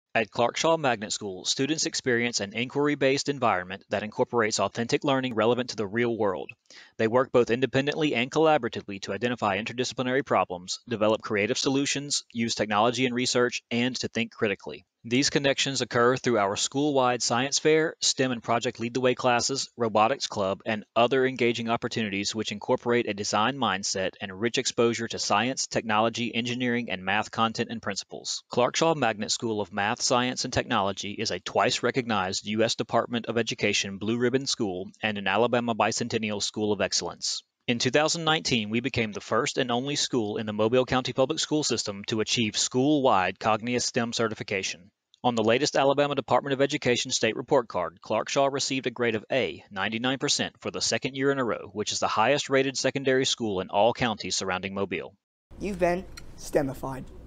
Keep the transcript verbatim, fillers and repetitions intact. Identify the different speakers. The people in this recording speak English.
Speaker 1: At Clark Shaw Magnet School, students experience an inquiry-based environment that incorporates authentic learning relevant to the real world. They work both independently and collaboratively to identify interdisciplinary problems, develop creative solutions, use technology and research, and to think critically. These connections occur through our school-wide science fair, STEM and Project Lead the Way classes, robotics club, and other engaging opportunities which incorporate a design mindset and rich exposure to science, technology, engineering, and math content and principles. Clark Shaw Magnet School of Math, Science, and Technology is a twice recognized U S Department of Education Blue Ribbon School and an Alabama Bicentennial School of Excellence. In two thousand nineteen, we became the first and only school in the Mobile County Public School System to achieve school-wide Cognia STEM certification. On the latest Alabama Department of Education state report card, Clark Shaw received a grade of A, ninety-nine percent, for the second year in a row, which is the highest rated secondary school in all counties surrounding Mobile.
Speaker 2: You've been STEMified.